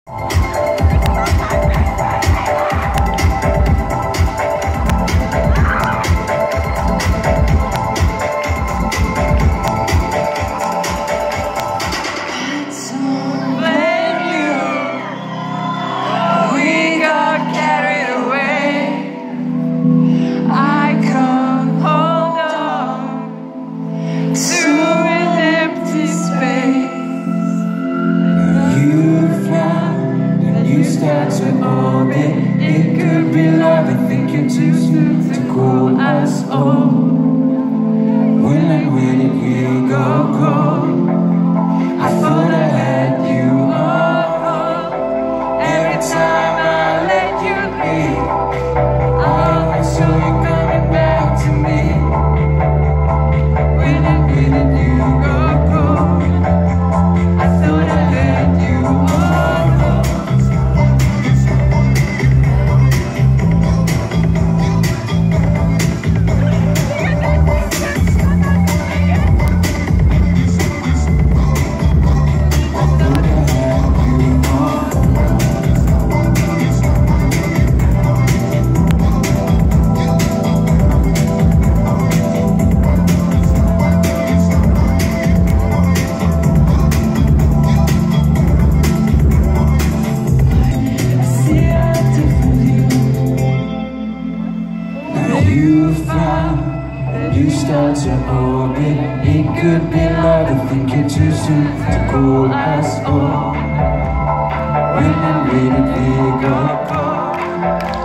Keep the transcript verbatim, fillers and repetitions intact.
Start to orbit. It could be love. I think you're too soon to call us all. When and where did we go cold? I thought I had you all. Every time I let you be, oh, I saw you coming back to me. When and where did you go cold? I thought I had you all. You found that you start to orbit. It could be love. I think you're too soon to call us all. When and where did we go?